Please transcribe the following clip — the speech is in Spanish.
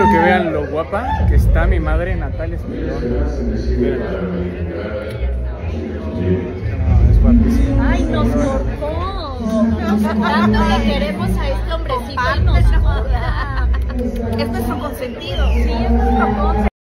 quiero que vean lo guapa que está mi madre Natalia Espinón. No, es guapísima. Ay, nos cortó. Tanto le queremos a este hombrecito y nos corta. Es nuestro consentido.